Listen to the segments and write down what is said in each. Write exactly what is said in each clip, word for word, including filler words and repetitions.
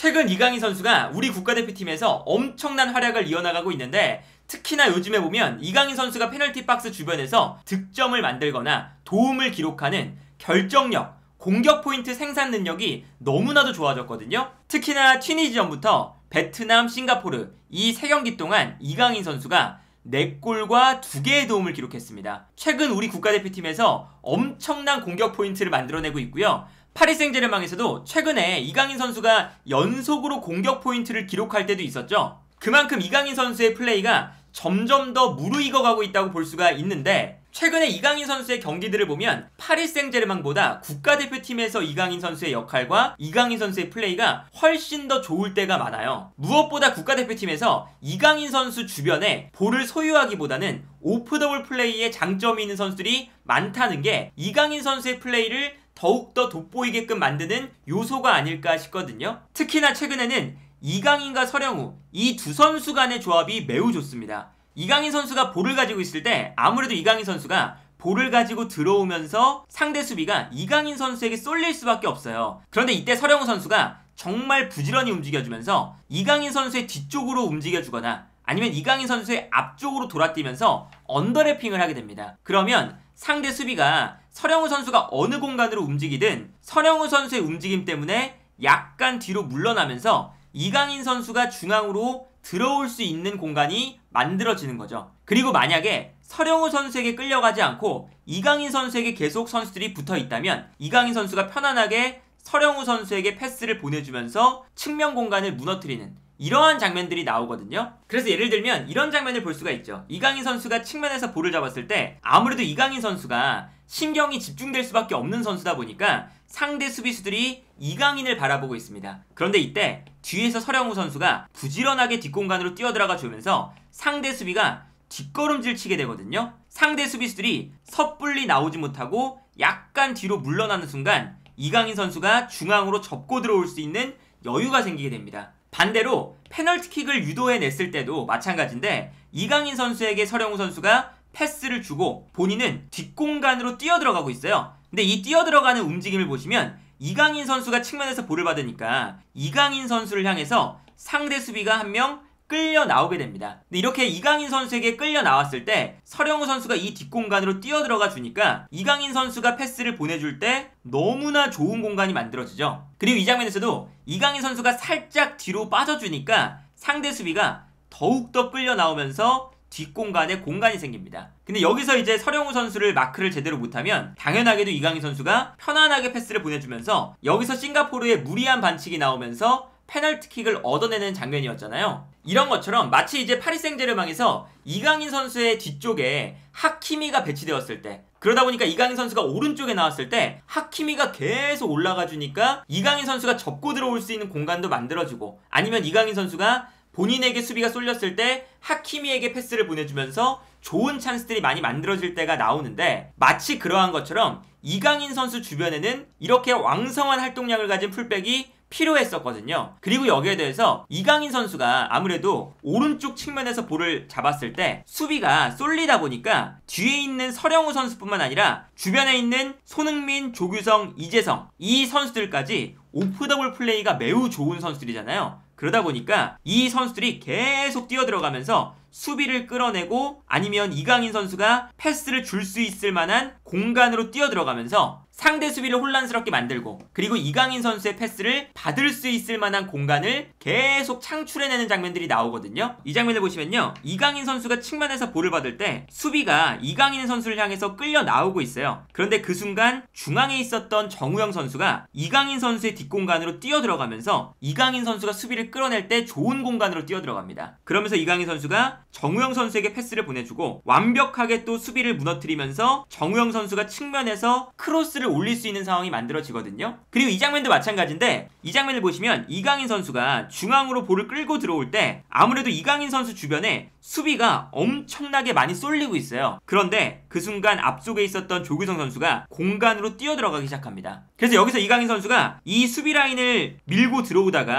최근 이강인 선수가 우리 국가대표팀에서 엄청난 활약을 이어나가고 있는데 특히나 요즘에 보면 이강인 선수가 페널티 박스 주변에서 득점을 만들거나 도움을 기록하는 결정력, 공격 포인트 생산 능력이 너무나도 좋아졌거든요. 특히나 튀니지전부터 베트남, 싱가포르 이 세 경기 동안 이강인 선수가 네 골과 두 개의 도움을 기록했습니다. 최근 우리 국가대표팀에서 엄청난 공격 포인트를 만들어내고 있고요. 파리 생제르맹에서도 최근에 이강인 선수가 연속으로 공격 포인트를 기록할 때도 있었죠. 그만큼 이강인 선수의 플레이가 점점 더 무르익어가고 있다고 볼 수가 있는데 최근에 이강인 선수의 경기들을 보면 파리 생제르맹보다 국가대표팀에서 이강인 선수의 역할과 이강인 선수의 플레이가 훨씬 더 좋을 때가 많아요. 무엇보다 국가대표팀에서 이강인 선수 주변에 볼을 소유하기보다는 오프 더 볼 플레이에 장점이 있는 선수들이 많다는 게 이강인 선수의 플레이를 더욱더 돋보이게끔 만드는 요소가 아닐까 싶거든요. 특히나 최근에는 이강인과 서령우 이 두 선수 간의 조합이 매우 좋습니다. 이강인 선수가 볼을 가지고 있을 때 아무래도 이강인 선수가 볼을 가지고 들어오면서 상대 수비가 이강인 선수에게 쏠릴 수밖에 없어요. 그런데 이때 서령우 선수가 정말 부지런히 움직여주면서 이강인 선수의 뒤쪽으로 움직여주거나 아니면 이강인 선수의 앞쪽으로 돌아뛰면서 언더래핑을 하게 됩니다. 그러면 상대 수비가 서령우 선수가 어느 공간으로 움직이든 서령우 선수의 움직임 때문에 약간 뒤로 물러나면서 이강인 선수가 중앙으로 들어올 수 있는 공간이 만들어지는 거죠. 그리고 만약에 서령우 선수에게 끌려가지 않고 이강인 선수에게 계속 선수들이 붙어 있다면 이강인 선수가 편안하게 서령우 선수에게 패스를 보내주면서 측면 공간을 무너뜨리는 이러한 장면들이 나오거든요. 그래서 예를 들면 이런 장면을 볼 수가 있죠. 이강인 선수가 측면에서 볼을 잡았을 때 아무래도 이강인 선수가 신경이 집중될 수밖에 없는 선수다 보니까 상대 수비수들이 이강인을 바라보고 있습니다. 그런데 이때 뒤에서 서령우 선수가 부지런하게 뒷공간으로 뛰어들어가 주면서 상대 수비가 뒷걸음질 치게 되거든요. 상대 수비수들이 섣불리 나오지 못하고 약간 뒤로 물러나는 순간 이강인 선수가 중앙으로 접고 들어올 수 있는 여유가 생기게 됩니다. 반대로 페널티킥을 유도해냈을 때도 마찬가지인데 이강인 선수에게 서령우 선수가 패스를 주고 본인은 뒷공간으로 뛰어들어가고 있어요. 근데 이 뛰어들어가는 움직임을 보시면 이강인 선수가 측면에서 볼을 받으니까 이강인 선수를 향해서 상대 수비가 한 명 끌려 나오게 됩니다. 근데 이렇게 이강인 선수에게 끌려 나왔을 때 서령우 선수가 이 뒷공간으로 뛰어들어가 주니까 이강인 선수가 패스를 보내줄 때 너무나 좋은 공간이 만들어지죠. 그리고 이 장면에서도 이강인 선수가 살짝 뒤로 빠져주니까 상대 수비가 더욱더 끌려 나오면서 뒷공간에 공간이 생깁니다. 근데 여기서 이제 서령우 선수를 마크를 제대로 못하면 당연하게도 이강인 선수가 편안하게 패스를 보내주면서 여기서 싱가포르의 무리한 반칙이 나오면서 페널티킥을 얻어내는 장면이었잖아요. 이런 것처럼 마치 이제 파리 생제르맹에서 이강인 선수의 뒤쪽에 하키미가 배치되었을 때 그러다 보니까 이강인 선수가 오른쪽에 나왔을 때 하키미가 계속 올라가 주니까 이강인 선수가 접고 들어올 수 있는 공간도 만들어지고 아니면 이강인 선수가 본인에게 수비가 쏠렸을 때 하키미에게 패스를 보내주면서 좋은 찬스들이 많이 만들어질 때가 나오는데 마치 그러한 것처럼 이강인 선수 주변에는 이렇게 왕성한 활동량을 가진 풀백이 필요했었거든요. 그리고 여기에 대해서 이강인 선수가 아무래도 오른쪽 측면에서 볼을 잡았을 때 수비가 쏠리다 보니까 뒤에 있는 서령우 선수뿐만 아니라 주변에 있는 손흥민, 조규성, 이재성 이 선수들까지 오프 더 볼 플레이가 매우 좋은 선수들이잖아요. 그러다 보니까 이 선수들이 계속 뛰어들어가면서 수비를 끌어내고 아니면 이강인 선수가 패스를 줄 수 있을 만한 공간으로 뛰어들어가면서 상대 수비를 혼란스럽게 만들고 그리고 이강인 선수의 패스를 받을 수 있을 만한 공간을 계속 창출해내는 장면들이 나오거든요. 이 장면을 보시면요. 이강인 선수가 측면에서 볼을 받을 때 수비가 이강인 선수를 향해서 끌려 나오고 있어요. 그런데 그 순간 중앙에 있었던 정우영 선수가 이강인 선수의 뒷공간으로 뛰어들어가면서 이강인 선수가 수비를 끌어낼 때 좋은 공간으로 뛰어들어갑니다. 그러면서 이강인 선수가 정우영 선수에게 패스를 보내주고 완벽하게 또 수비를 무너뜨리면서 정우영 선수가 측면에서 크로스를 올릴 수 있는 상황이 만들어지거든요. 그리고 이 장면도 마찬가지인데 이 장면을 보시면 이강인 선수가 중앙으로 볼을 끌고 들어올 때 아무래도 이강인 선수 주변에 수비가 엄청나게 많이 쏠리고 있어요. 그런데 그 순간 앞쪽에 있었던 조규성 선수가 공간으로 뛰어들어가기 시작합니다. 그래서 여기서 이강인 선수가 이 수비 라인을 밀고 들어오다가 수비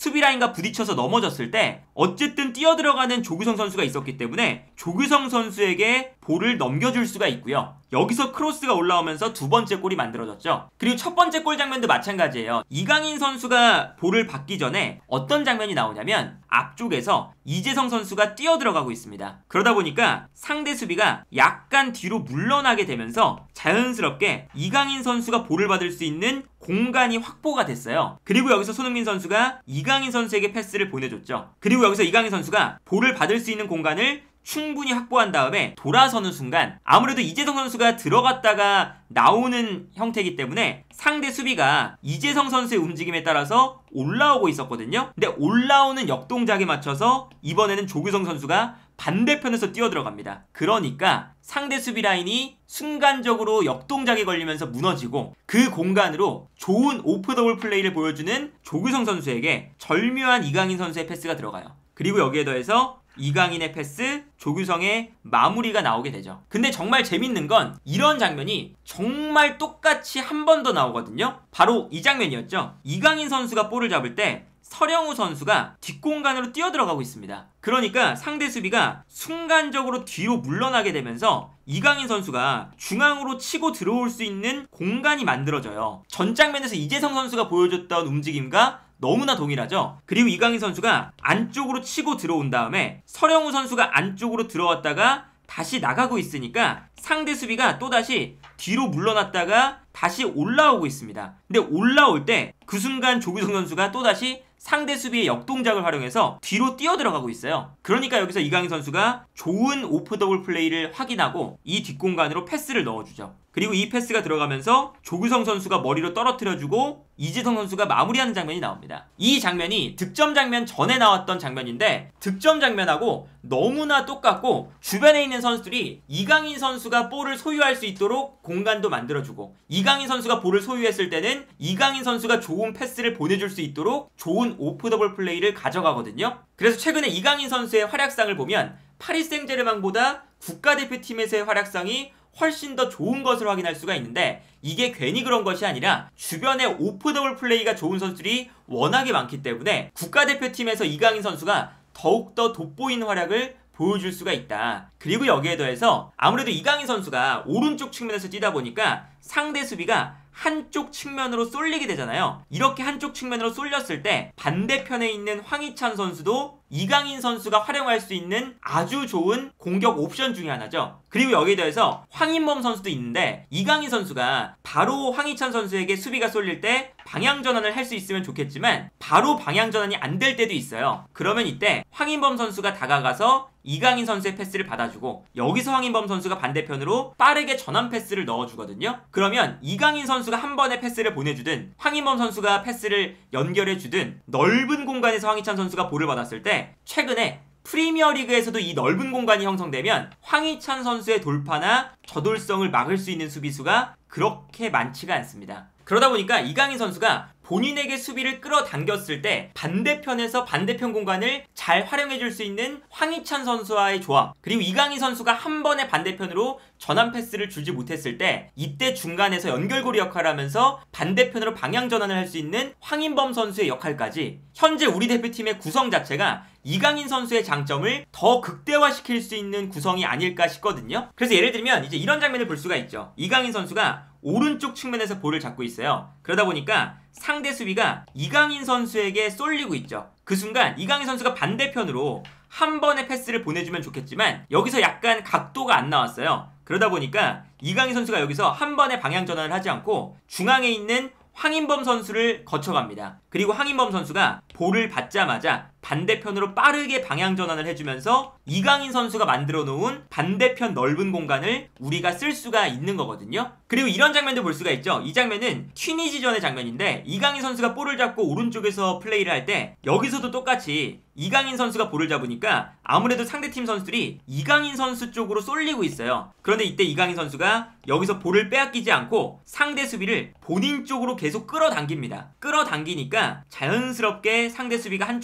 수비라인과 부딪혀서 넘어졌을 때 어쨌든 뛰어들어가는 조규성 선수가 있었기 때문에 조규성 선수에게 볼을 넘겨줄 수가 있고요. 여기서 크로스가 올라오면서 두 번째 골이 만들어졌죠. 그리고 첫 번째 골 장면도 마찬가지예요. 이강인 선수가 볼을 받기 전에 어떤 장면이 나오냐면 앞쪽에서 이재성 선수가 뛰어들어가고 있습니다. 그러다 보니까 상대 수비가 약간 뒤로 물러나게 되면서 자연스럽게 이강인 선수가 볼을 받을 수 있는 공간이 확보가 됐어요. 그리고 여기서 손흥민 선수가 이강인 선수에게 패스를 보내줬죠. 그리고 여기서 이강인 선수가 볼을 받을 수 있는 공간을 충분히 확보한 다음에 돌아서는 순간 아무래도 이재성 선수가 들어갔다가 나오는 형태이기 때문에 상대 수비가 이재성 선수의 움직임에 따라서 올라오고 있었거든요. 근데 올라오는 역동작에 맞춰서 이번에는 조규성 선수가 반대편에서 뛰어들어갑니다. 그러니까 상대 수비 라인이 순간적으로 역동작에 걸리면서 무너지고 그 공간으로 좋은 오프 더블 플레이를 보여주는 조규성 선수에게 절묘한 이강인 선수의 패스가 들어가요. 그리고 여기에 더해서 이강인의 패스, 조규성의 마무리가 나오게 되죠. 근데 정말 재밌는 건 이런 장면이 정말 똑같이 한 번 더 나오거든요. 바로 이 장면이었죠. 이강인 선수가 볼을 잡을 때 서령우 선수가 뒷공간으로 뛰어들어가고 있습니다. 그러니까 상대 수비가 순간적으로 뒤로 물러나게 되면서 이강인 선수가 중앙으로 치고 들어올 수 있는 공간이 만들어져요. 전 장면에서 이재성 선수가 보여줬던 움직임과 너무나 동일하죠. 그리고 이강인 선수가 안쪽으로 치고 들어온 다음에 서령우 선수가 안쪽으로 들어왔다가 다시 나가고 있으니까 상대 수비가 또다시 뒤로 물러났다가 다시 올라오고 있습니다. 근데 올라올 때 그 순간 조규성 선수가 또다시 상대 수비의 역동작을 활용해서 뒤로 뛰어들어가고 있어요. 그러니까 여기서 이강인 선수가 좋은 오프 더블 플레이를 확인하고 이 뒷공간으로 패스를 넣어주죠. 그리고 이 패스가 들어가면서 조규성 선수가 머리로 떨어뜨려주고 이재성 선수가 마무리하는 장면이 나옵니다. 이 장면이 득점 장면 전에 나왔던 장면인데 득점 장면하고 너무나 똑같고 주변에 있는 선수들이 이강인 선수가 볼을 소유할 수 있도록 공간도 만들어주고 이강인 선수가 볼을 소유했을 때는 이강인 선수가 좋은 패스를 보내줄 수 있도록 좋은 오프 더블 플레이를 가져가거든요. 그래서 최근에 이강인 선수의 활약상을 보면 파리 생제르맹보다 국가대표팀에서의 활약상이 훨씬 더 좋은 것을 확인할 수가 있는데 이게 괜히 그런 것이 아니라 주변에 오프 더블 플레이가 좋은 선수들이 워낙에 많기 때문에 국가대표팀에서 이강인 선수가 더욱더 돋보이는 활약을 보여줄 수가 있다. 그리고 여기에 더해서 아무래도 이강인 선수가 오른쪽 측면에서 뛰다 보니까 상대 수비가 한쪽 측면으로 쏠리게 되잖아요. 이렇게 한쪽 측면으로 쏠렸을 때 반대편에 있는 황희찬 선수도 이강인 선수가 활용할 수 있는 아주 좋은 공격 옵션 중에 하나죠. 그리고 여기에 더해서 황인범 선수도 있는데 이강인 선수가 바로 황희찬 선수에게 수비가 쏠릴 때 방향 전환을 할 수 있으면 좋겠지만 바로 방향 전환이 안 될 때도 있어요. 그러면 이때 황인범 선수가 다가가서 이강인 선수의 패스를 받아주고 여기서 황인범 선수가 반대편으로 빠르게 전환 패스를 넣어주거든요. 그러면 이강인 선수가 한 번에 패스를 보내주든 황인범 선수가 패스를 연결해주든 넓은 공간에서 황희찬 선수가 볼을 받았을 때 최근에 프리미어리그에서도 이 넓은 공간이 형성되면 황희찬 선수의 돌파나 저돌성을 막을 수 있는 수비수가 그렇게 많지가 않습니다. 그러다 보니까 이강인 선수가 본인에게 수비를 끌어당겼을 때 반대편에서 반대편 공간을 잘 활용해줄 수 있는 황희찬 선수와의 조합, 그리고 이강인 선수가 한 번에 반대편으로 전환 패스를 주지 못했을 때 이때 중간에서 연결고리 역할을 하면서 반대편으로 방향 전환을 할 수 있는 황인범 선수의 역할까지 현재 우리 대표팀의 구성 자체가 이강인 선수의 장점을 더 극대화시킬 수 있는 구성이 아닐까 싶거든요. 그래서 예를 들면 이제 이런 장면을 볼 수가 있죠. 이강인 선수가 오른쪽 측면에서 볼을 잡고 있어요. 그러다 보니까 상대 수비가 이강인 선수에게 쏠리고 있죠. 그 순간 이강인 선수가 반대편으로 한 번의 패스를 보내주면 좋겠지만 여기서 약간 각도가 안 나왔어요. 그러다 보니까 이강인 선수가 여기서 한 번의 방향 전환을 하지 않고 중앙에 있는 황인범 선수를 거쳐갑니다. 그리고 황인범 선수가 볼을 받자마자 반대편으로 빠르게 방향 전환을 해주면서 이강인 선수가 만들어 놓은 반대편 넓은 공간을 우리가 쓸 수가 있는 거거든요. 그리고 이런 장면도 볼 수가 있죠. 이 장면은 튀니지전의 장면인데 이강인 선수가 볼을 잡고 오른쪽에서 플레이를 할 때 여기서도 똑같이 이강인 선수가 볼을 잡으니까 아무래도 상대팀 선수들이 이강인 선수 쪽으로 쏠리고 있어요. 그런데 이때 이강인 선수가 여기서 볼을 빼앗기지 않고 상대 수비를 본인 쪽으로 계속 끌어당깁니다. 끌어당기니까 자연스럽게 상대 수비가 한쪽 측면에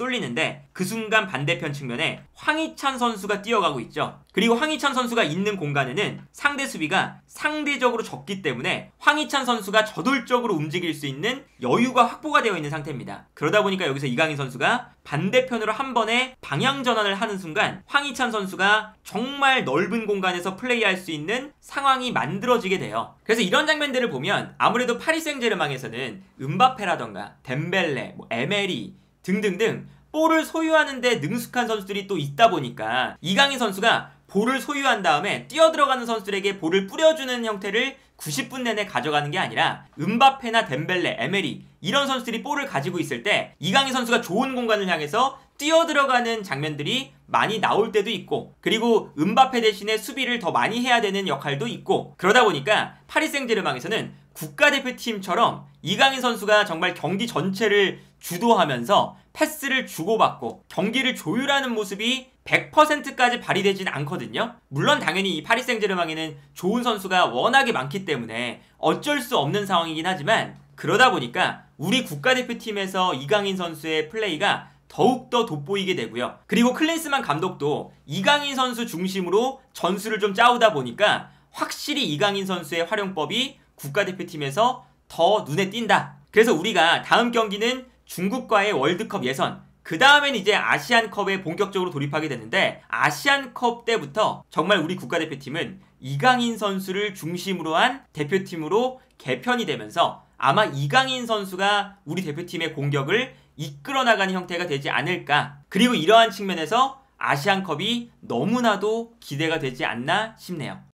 쏠리는데 그 순간 반대편 측면에 황희찬 선수가 뛰어가고 있죠. 그리고 황희찬 선수가 있는 공간에는 상대 수비가 상대적으로 적기 때문에 황희찬 선수가 저돌적으로 움직일 수 있는 여유가 확보가 되어 있는 상태입니다. 그러다 보니까 여기서 이강인 선수가 반대편으로 한 번에 방향 전환을 하는 순간 황희찬 선수가 정말 넓은 공간에서 플레이할 수 있는 상황이 만들어지게 돼요. 그래서 이런 장면들을 보면 아무래도 파리 생제르맹에서는 음바페라던가 덴벨레, 뭐 에메리 등등등 볼을 소유하는데 능숙한 선수들이 또 있다 보니까 이강인 선수가 볼을 소유한 다음에 뛰어들어가는 선수들에게 볼을 뿌려주는 형태를 구십 분 내내 가져가는 게 아니라 음바페나 덴벨레, 에메리 이런 선수들이 볼을 가지고 있을 때 이강인 선수가 좋은 공간을 향해서 뛰어들어가는 장면들이 많이 나올 때도 있고, 그리고 음바페 대신에 수비를 더 많이 해야 되는 역할도 있고, 그러다 보니까 파리 생제르맹에서는 국가대표팀처럼 이강인 선수가 정말 경기 전체를 주도하면서 패스를 주고받고 경기를 조율하는 모습이 백 퍼센트까지 발휘되진 않거든요. 물론 당연히 이 파리 생제르맹에는 좋은 선수가 워낙에 많기 때문에 어쩔 수 없는 상황이긴 하지만, 그러다 보니까 우리 국가대표팀에서 이강인 선수의 플레이가 더욱더 돋보이게 되고요. 그리고 클린스만 감독도 이강인 선수 중심으로 전술을 좀 짜오다 보니까 확실히 이강인 선수의 활용법이 국가대표팀에서 더 눈에 띈다. 그래서 우리가 다음 경기는 중국과의 월드컵 예선, 그 다음엔 이제 아시안컵에 본격적으로 돌입하게 되는데, 아시안컵 때부터 정말 우리 국가대표팀은 이강인 선수를 중심으로 한 대표팀으로 개편이 되면서 아마 이강인 선수가 우리 대표팀의 공격을 이끌어 나가는 형태가 되지 않을까. 그리고 이러한 측면에서 아시안컵이 너무나도 기대가 되지 않나 싶네요.